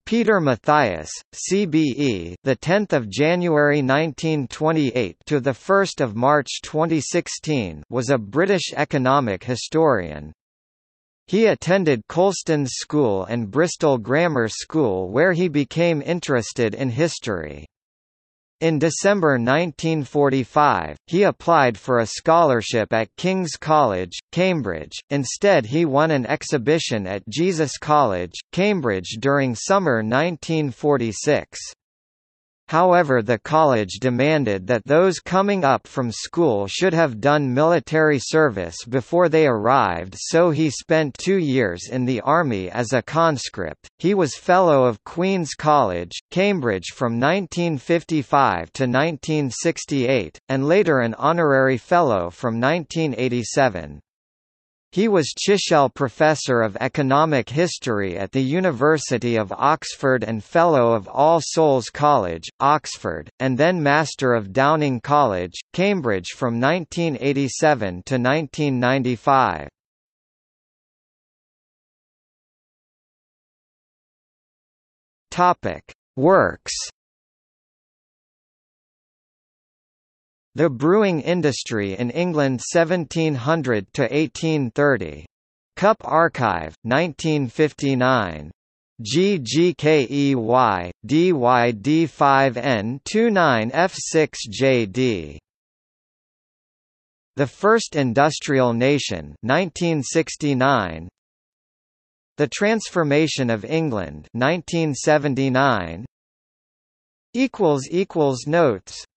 Peter Mathias, CBE, the 10th of January 1928 to the 1st of March 2016, was a British economic historian. He attended Colston's School and Bristol Grammar School, where he became interested in history. In December 1945, he applied for a scholarship at King's College, Cambridge. Instead, he won an exhibition at Jesus College, Cambridge during summer 1946. However, the college demanded that those coming up from school should have done military service before they arrived, so he spent 2 years in the army as a conscript. He was Fellow of Queen's College, Cambridge from 1955 to 1968, and later an Honorary Fellow from 1987. He was Chichell Professor of Economic History at the University of Oxford and Fellow of All Souls College, Oxford, and then Master of Downing College, Cambridge from 1987 to 1995. Works. The Brewing Industry in England 1700 to 1830. Cup Archive, 1959. GGKEY, DYD5N29F6JD. The First Industrial Nation 1969. The Transformation of England 1979. Notes